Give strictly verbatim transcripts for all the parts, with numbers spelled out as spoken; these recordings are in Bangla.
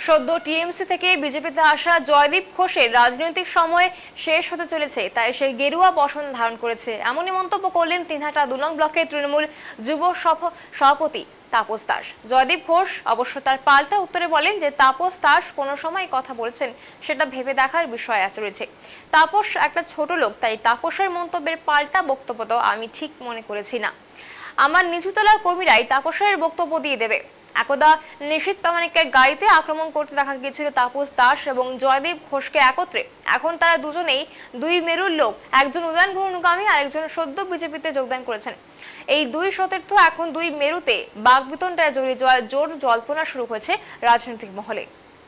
সদ্য টিএমসি থেকে বিজেপিতে আসা জয়দীপ ঘোষের রাজনৈতিক সময় শেষ হতে চলেছে, তাই সে গেরুয়া বসন ধারণ করেছে, এমনই মন্তব্য করলেন তিনহাটা দু নং ব্লকের তৃণমূল যুব সভাপতি তাপস দাস। জয়দীপ ঘোষ অবশ্য তার পাল্টা উত্তরে বলেন যে তাপস দাস কোনো সময় কথা বলেছেন সেটা ভেবে দেখার বিষয় আছে রয়েছে। তাপস একটা ছোট লোক, তাই তাপসের মন্তব্যের পাল্টা বক্তব্য তো আমি ঠিক মনে করেছি না। আমার নিচুতলার কর্মীরাই তাপসের বক্তব্য দিয়ে দেবে। একদা নিশীথ প্রামাণিকের গাড়িতে আক্রমণ করতে দেখা গিয়েছিল তাপস দাস এবং জয়দীপ ঘোষকে একত্রে। এখন তারা দুজনেই দুই মেরুর লোক, একজন উদয়ন গুহনুগামী আর একজন সদ্য বিজেপিতে যোগদান করেছেন। এই দুই সতীর্থ এখন দুই মেরুতে বাগবিতণ্ডায় জড়িয়ে যাওয়ার জোর জল্পনা শুরু হয়েছে রাজনৈতিক মহলে।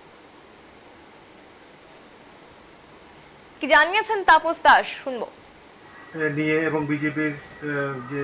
কি জানিয়েছেন তাপস দাস শুনবো নিয়ে এবং বিজেপির যে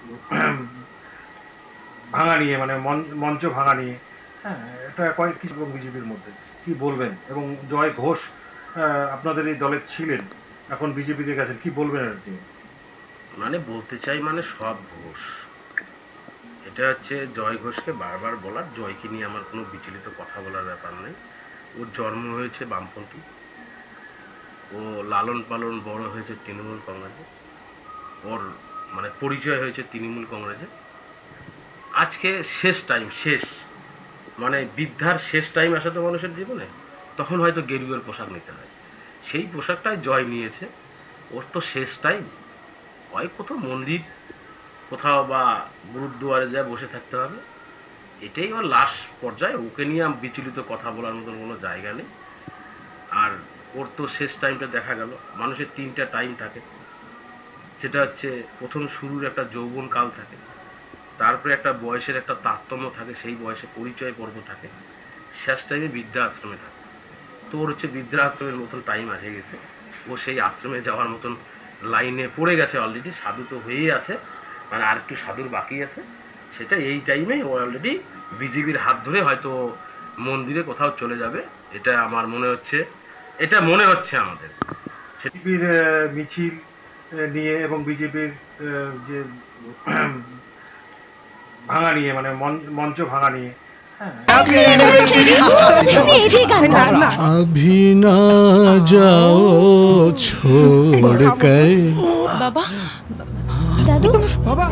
ভাঙা নিয়ে, মানে মঞ্চ ভাঙা নিয়ে, হ্যাঁ, এটা কয়েক কিছু বিজেপির মধ্যে কি বলবেন? এবং জয় ঘোষ আপনাদের এই দলের ছিলেন, এখন বিজেপিতে গেছেন, কি বলবেন আর কি? মানে বলতে চাই, মানে সব ঘোষ, এটা হচ্ছে জয় ঘোষকে বারবার বলার, জয়কে নিয়ে আমার কোনো বিচলিত কথা বলার ব্যাপার নেই। ওর জন্ম হয়েছে বামপন্থী, ও লালন পালন বড় হয়েছে তৃণমূল কংগ্রেসে, ওর মানে পরিচয় হয়েছে তৃণমূল কংগ্রেসে। আজকে শেষ টাইম, শেষ মানে বৃদ্ধার শেষ টাইম আসে তো মানুষের জীবনে, তখন হয়তো গেরুয়ার পোশাক নিতে হয়, সেই পোশাকটাই জয় নিয়েছে। ওর তো শেষ টাইম, হয় কোথাও মন্দির, কোথাও বা গুরুদুয়ারে যায় বসে থাকতে হবে, এটাই ওর লাস্ট পর্যায়ে। ওকে নিয়ে বিচলিত কথা বলার মতন কোনো জায়গা নেই। আর ওর তো শেষ টাইমটা দেখা গেল। মানুষের তিনটা টাইম থাকে, সেটা হচ্ছে প্রথম শুরুর একটা যৌবন কাল থাকে, তারপরে একটা বয়সের একটা তারতম্য থাকে, সেই বয়সে পরিচয় পর্ব থাকে, শেষ টাইমে বৃদ্ধা আশ্রমে থাকে। তো ওর হচ্ছে বৃদ্ধা আশ্রমের মতন টাইম আসে গেছে, ও সেই আশ্রমে যাওয়ার মতন লাইনে পড়ে গেছে অলরেডি। সাধু তো হয়েই আছে, মানে আর একটু সাধুর বাকি আছে, সেটা এই টাইমে ও অলরেডি বিজেপির হাত ধরে হয়তো মন্দিরে কোথাও চলে যাবে, এটা আমার মনে হচ্ছে, এটা মনে হচ্ছে আমাদের। বিজেপির মিছিল নিয়ে এবং বিজেপির যে ভাঙা নিয়ে, মানে মঞ্চ ভাঙা নিয়ে, अभी ना जाओ छोड़ कर बाबा दादू बाबा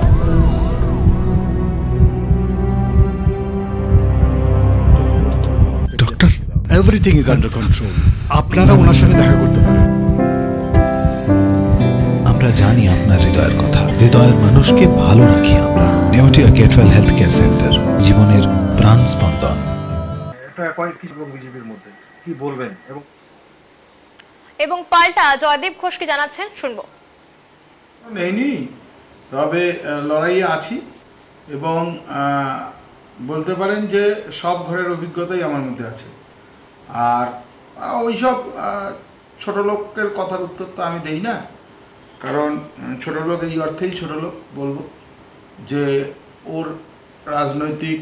doctor everything is under control আপনারা ওনার সাথে দেখা করতে পারেন আমরা জানি আপনার হৃদয়ের কথা হৃদয়ের মানুষকে ভালো রাখি আমরা Neotia get well health care centre জীবনের প্রাণ স্পন্দন এটা কয়েক কিছু বিজেপির মধ্যে কি বলবেন? এবং এবং পাল্টা জয়দীপ ঘোষ কি জানাচ্ছেন শুনবো। নেইনি, তবে লড়াইয়ে আছি এবং বলতে পারেন যে সব ঘরের অভিজ্ঞতাই আমার মধ্যে আছে। আর ওইসব ছোট লোকের কথার উত্তর তো আমি দেই না, কারণ ছোট লোক এই অর্থেই ছোট লোক বলবো যে ওর রাজনৈতিক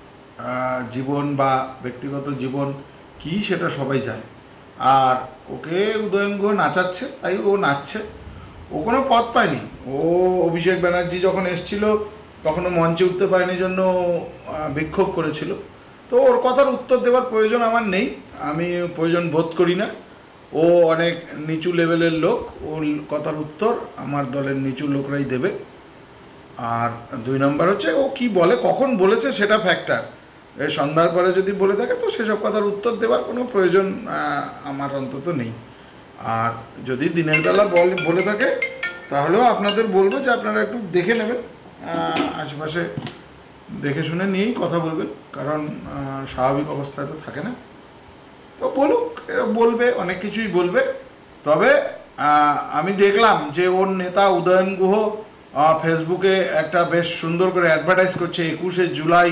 জীবন বা ব্যক্তিগত জীবন কি সেটা সবাই জানে। আর ওকে উদয়ন গুহ নাচাচ্ছে, তাই ও নাচছে। ও কোনো পদ পায়নি। ও অভিষেক ব্যানার্জি যখন এসছিল তখনও মঞ্চে উঠতে পারেনি জন্য বিক্ষোভ করেছিল। তো ওর কথার উত্তর দেওয়ার প্রয়োজন আমার নেই, আমি প্রয়োজন বোধ করি না। ও অনেক নিচু লেভেলের লোক, ওর কথার উত্তর আমার দলের নিচু লোকরাই দেবে। আর দুই নম্বর হচ্ছে ও কি বলে, কখন বলেছে সেটা ফ্যাক্টর। এই সন্ধ্যার পরে যদি বলে থাকে তো সেসব কথার উত্তর দেওয়ার কোনো প্রয়োজন আমার অন্তত নেই। আর যদি দিনের বেলা বল বলে থাকে তাহলেও আপনাদের বলবো যে আপনারা একটু দেখে নেবেন, আশেপাশে দেখে শুনে নিয়েই কথা বলবেন, কারণ স্বাভাবিক অবস্থায় তো থাকে না। তো বলুক, এরা বলবে, অনেক কিছুই বলবে। তবে আমি দেখলাম যে ওর নেতা উদয়ন গুহ ফেসবুকে একটা বেশ সুন্দর করে অ্যাডভার্টাইজ করছে, একুশে জুলাই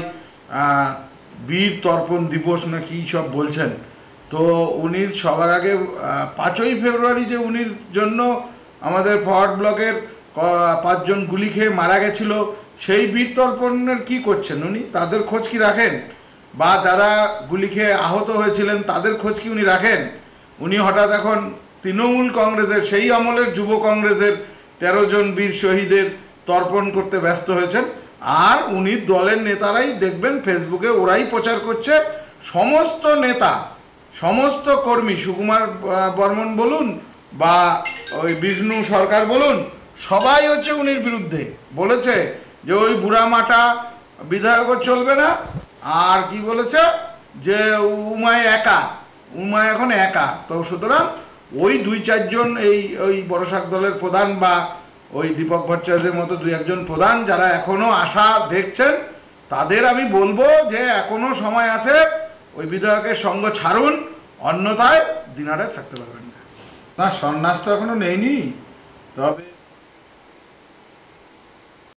বীর তর্পণ দিবস না কি সব বলছেন। তো উনি সবার আগে পাঁচই ফেব্রুয়ারি যে উনির জন্য আমাদের ফরওয়ার্ড ব্লকের পাঁচজন গুলি খেয়ে মারা গেছিল, সেই বীর তর্পণের কী করছেন উনি? তাদের খোঁজ কি রাখেন? বা যারা গুলি খেয়ে আহত হয়েছিলেন তাদের খোঁজ কি উনি রাখেন? উনি হঠাৎ এখন তৃণমূল কংগ্রেসের, সেই আমলের যুব কংগ্রেসের তেরো জন বীর শহীদের তর্পণ করতে ব্যস্ত হয়েছেন। আর উনি দলের নেতারাই দেখবেন ফেসবুকে ওরাই প্রচার করছে সমস্ত নেতা, সমস্ত কর্মী, সুকুমার আহ, বর্মন বলুন বা ওই বিষ্ণু সরকার বলুন, সবাই হচ্ছে উনির বিরুদ্ধে। বলেছে যে ওই বুড়া মাটা বিধায়কও চলবে না, আর কি বলেছে যে উমায় একা, উমায় এখন একা। তো সুতরাং ওই দুই চারজন এই ওই বড়শাক দলের প্রধান বা ওই দীপক ভট্টাচার্যের মতো দুই একজন প্রধান যারা এখনো আশা দেখছেন, তাদের আমি বলবো যে এখনো সময় আছে, ওই বিধায়কের সঙ্গ ছাড়ুন, অন্যথায় দিনারে থাকতে পারবেন না। না, সন্ন্যাস তো এখনো নেইনি, তবে